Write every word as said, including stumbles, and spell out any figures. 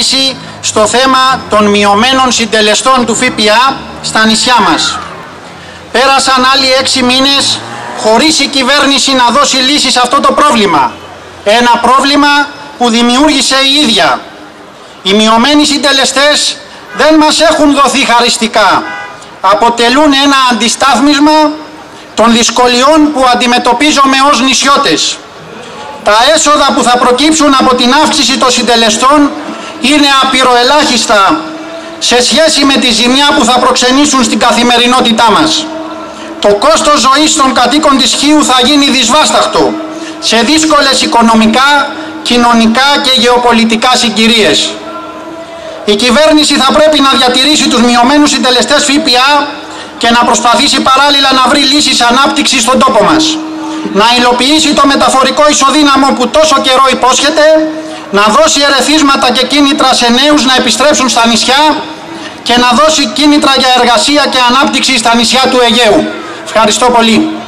λύση στο θέμα των μειωμένων συντελεστών του ΦΠΑ στα νησιά μας. Πέρασαν άλλοι έξι μήνες χωρίς η κυβέρνηση να δώσει λύση σε αυτό το πρόβλημα. Ένα πρόβλημα που δημιούργησε η ίδια. Οι μειωμένοι συντελεστές δεν μας έχουν δοθεί χαριστικά. Αποτελούν ένα αντιστάθμισμα των δυσκολιών που αντιμετωπίζουμε ως νησιώτες. Τα έσοδα που θα προκύψουν από την αύξηση των συντελεστών είναι απειροελάχιστα σε σχέση με τη ζημιά που θα προξενήσουν στην καθημερινότητά μας. Το κόστος ζωής των κατοίκων της Χίου θα γίνει δυσβάσταχτο σε δύσκολες οικονομικά, κοινωνικά και γεωπολιτικά συγκυρίες. Η κυβέρνηση θα πρέπει να διατηρήσει τους μειωμένους συντελεστές ΦΠΑ και να προσπαθήσει παράλληλα να βρει λύσεις ανάπτυξης στον τόπο μας. Να υλοποιήσει το μεταφορικό ισοδύναμο που τόσο καιρό υπόσχεται, να δώσει ερεθίσματα και κίνητρα σε νέους να επιστρέψουν στα νησιά και να δώσει κίνητρα για εργασία και ανάπτυξη στα νησιά του Αιγαίου. Ευχαριστώ πολύ.